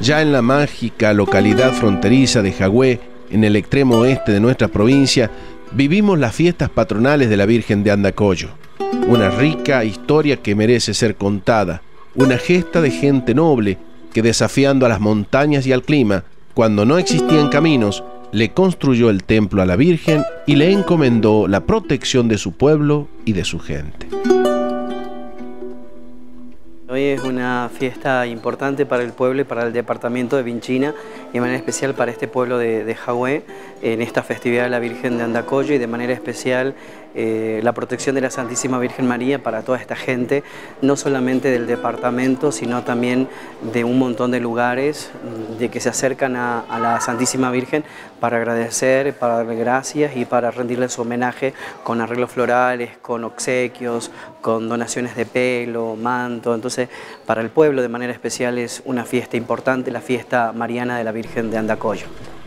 Ya en la mágica localidad fronteriza de Jagüé, en el extremo oeste de nuestra provincia, vivimos las fiestas patronales de la Virgen de Andacollo. Una rica historia que merece ser contada, una gesta de gente noble que, desafiando a las montañas y al clima, cuando no existían caminos, le construyó el templo a la Virgen y le encomendó la protección de su pueblo y de su gente. Hoy es una fiesta importante para el pueblo y para el departamento de Vinchina, y de manera especial para este pueblo de Jagüé, en esta festividad de la Virgen de Andacollo, y de manera especial la protección de la Santísima Virgen María para toda esta gente, no solamente del departamento, sino también de un montón de lugares de que se acercan a la Santísima Virgen para agradecer, para darle gracias y para rendirle su homenaje con arreglos florales, con obsequios, con donaciones de pelo, manto. Entonces, para el pueblo de manera especial es una fiesta importante, la fiesta mariana de la Virgen de Andacollo.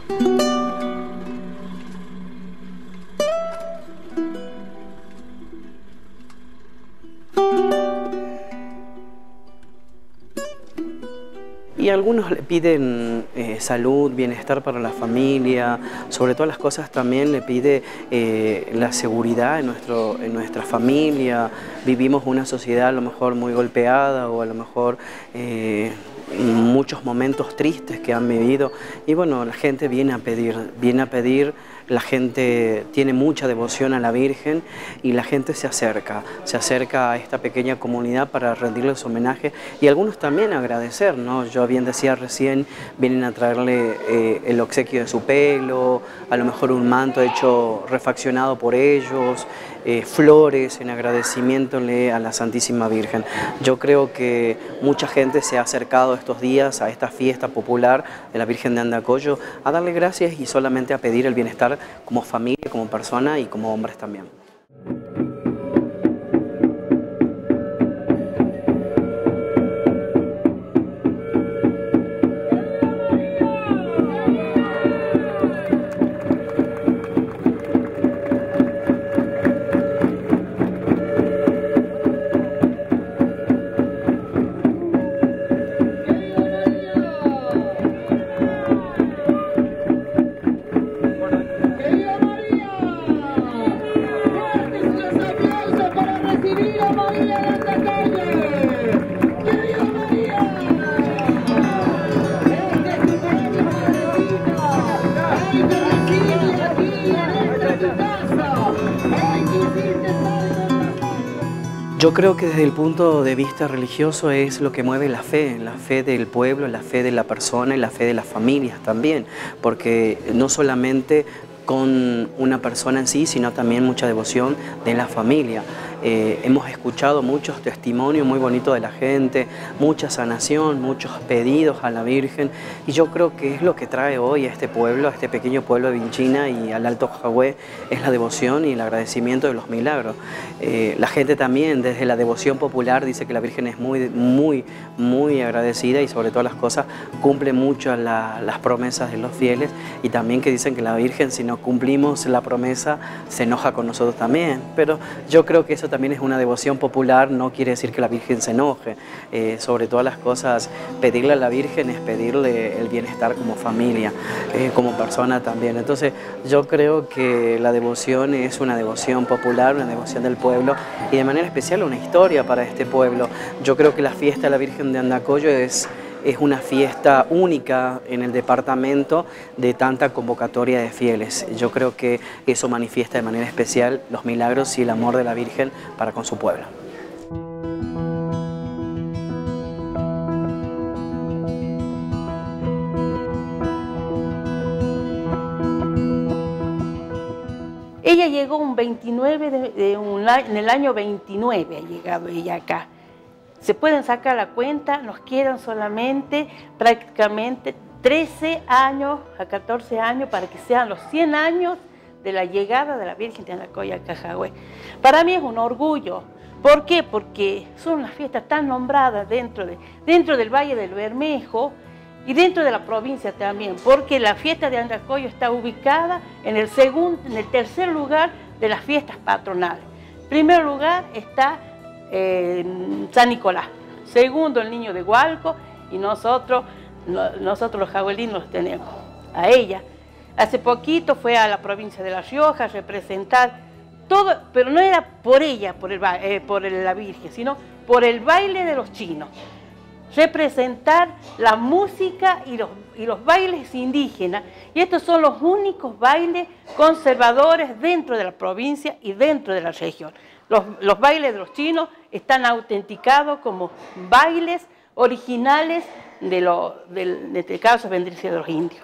Y algunos le piden salud, bienestar para la familia, sobre todas las cosas también le pide la seguridad en nuestra familia. Vivimos una sociedad a lo mejor muy golpeada, o a lo mejor muchos momentos tristes que han vivido, y bueno, la gente viene a pedir, la gente tiene mucha devoción a la Virgen y la gente se acerca a esta pequeña comunidad para rendirles homenaje, y algunos también agradecer, ¿no? Yo bien decía recién, vienen a traerle el obsequio de su pelo, a lo mejor un manto hecho refaccionado por ellos, flores en agradecimiento a la Santísima Virgen. Yo creo que mucha gente se ha acercado estos días a esta fiesta popular de la Virgen de Andacollo a darle gracias y solamente a pedir el bienestar como familia, como persona y como hombres también. Yo creo que desde el punto de vista religioso es lo que mueve la fe del pueblo, la fe de la persona y la fe de las familias también, porque no solamente con una persona en sí, sino también mucha devoción de la familia. Hemos escuchado muchos testimonios muy bonitos de la gente, mucha sanación, muchos pedidos a la Virgen, y yo creo que es lo que trae hoy a este pueblo, a este pequeño pueblo de Vinchina y al Alto Jagüé, es la devoción y el agradecimiento de los milagros. La gente también, desde la devoción popular, dice que la Virgen es muy agradecida, y sobre todas las cosas cumple mucho las promesas de los fieles, y también que dicen que la Virgen, si no cumplimos la promesa, se enoja con nosotros también. Pero yo creo que eso también es una devoción popular, no quiere decir que la Virgen se enoje. Sobre todas las cosas, pedirle a la Virgen es pedirle el bienestar como familia, como persona también. Entonces yo creo que la devoción es una devoción popular, una devoción del pueblo, y de manera especial una historia para este pueblo. Yo creo que la fiesta de la Virgen de Andacollo es una fiesta única en el departamento de tanta convocatoria de fieles. Yo creo que eso manifiesta de manera especial los milagros y el amor de la Virgen para con su pueblo. Ella llegó un 29 en el año 29 ha llegado ella acá. Se pueden sacar la cuenta, nos quedan solamente prácticamente 13 años a 14 años para que sean los 100 años de la llegada de la Virgen de Andacollo a Jagüé. Para mí es un orgullo. ¿Por qué? Porque son unas fiestas tan nombradas dentro del Valle del Bermejo y dentro de la provincia también, porque la fiesta de Andacollo está ubicada en el tercer lugar de las fiestas patronales. En primer lugar está San Nicolás, segundo el Niño de Hualco, y nosotros nosotros los jaguelinos tenemos a ella. Hace poquito fue a la provincia de La Rioja a representar todo, pero no era por ella, por la Virgen, sino por el baile de los chinos. Representar la música y los bailes indígenas. Y estos son los únicos bailes conservadores dentro de la provincia y dentro de la región. Los bailes de los chinos están autenticados como bailes originales en este caso vendría siendo de los indios.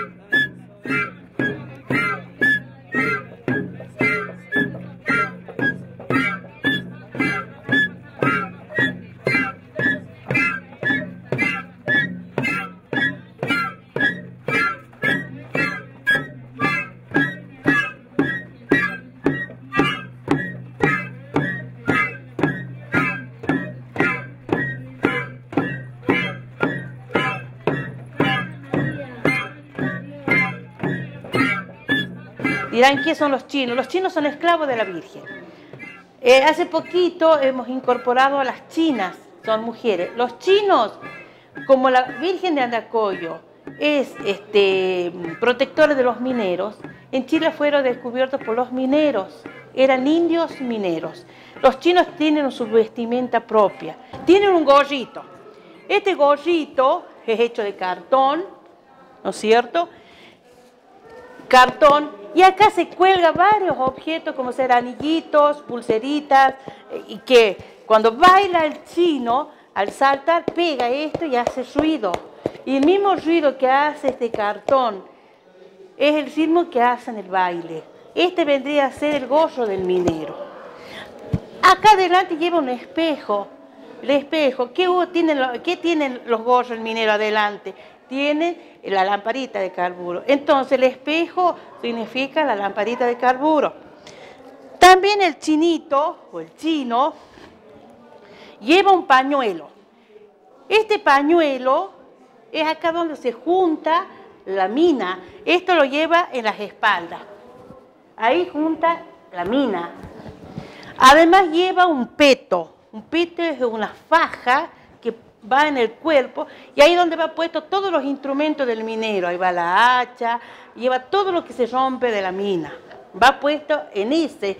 Dirán, ¿qué son los chinos? Los chinos son esclavos de la Virgen. Hace poquito hemos incorporado a las chinas, son mujeres. Los chinos, como la Virgen de Andacollo es protectora de los mineros, en Chile fueron descubiertos por los mineros, eran indios mineros. Los chinos tienen su vestimenta propia, tienen un gorrito. Este gorrito es hecho de cartón, ¿no es cierto? Cartón, y acá se cuelga varios objetos como ser anillitos, pulseritas, y que cuando baila el chino, al saltar pega esto y hace ruido. Y el mismo ruido que hace este cartón es el ritmo que hace en el baile. Este vendría a ser el gorro del minero. Acá adelante lleva un espejo. El espejo, ¿qué tienen los gorros del minero adelante? Tiene la lamparita de carburo. Entonces el espejo significa la lamparita de carburo. También el chinito o el chino lleva un pañuelo. Este pañuelo es acá donde se junta la mina. Esto lo lleva en las espaldas. Ahí junta la mina. Además lleva un peto. Un peto es una faja que va en el cuerpo y ahí donde va puesto todos los instrumentos del minero. Ahí va la hacha, lleva todo lo que se rompe de la mina. Va puesto en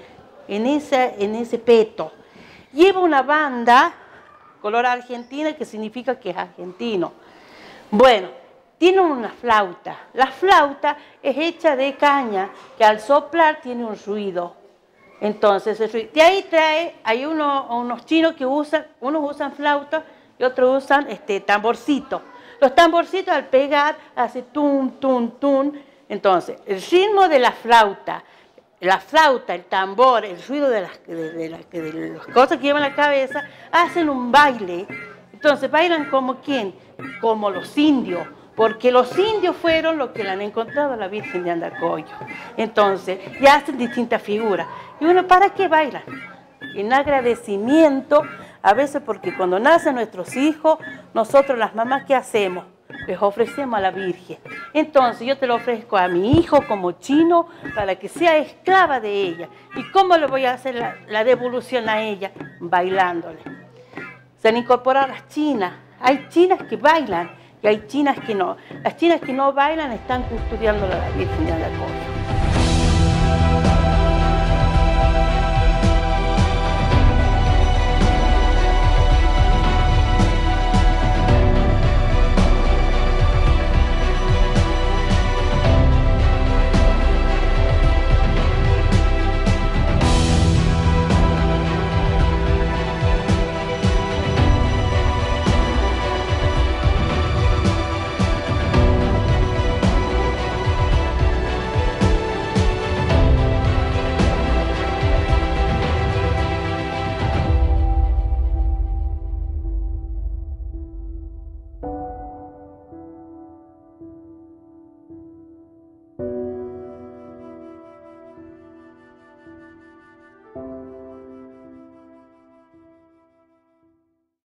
ese peto. Lleva una banda color argentina que significa que es argentino. Bueno, tiene una flauta. La flauta es hecha de caña que al soplar tiene un ruido. Entonces, de ahí hay unos chinos que unos usan flauta y otros usan tamborcito. Los tamborcitos al pegar hace tun, tun, tun. Entonces, el ritmo de la flauta, el tambor, el ruido de las cosas que llevan en la cabeza, hacen un baile. Entonces, bailan como ¿quién? Como los indios. Porque los indios fueron los que le han encontrado a la Virgen de Andacollo. Entonces, ya hacen distintas figuras. Y uno, ¿para qué bailan? En agradecimiento, a veces porque cuando nacen nuestros hijos, nosotros las mamás, ¿qué hacemos? Les ofrecemos a la Virgen. Entonces, yo te lo ofrezco a mi hijo como chino para que sea esclava de ella. ¿Y cómo le voy a hacer la devolución a ella? Bailándole. Se han incorporado las chinas. Hay chinas que bailan. Y hay chinas que no. Las chinas que no bailan están custodiando a la Virgen de Andacollo.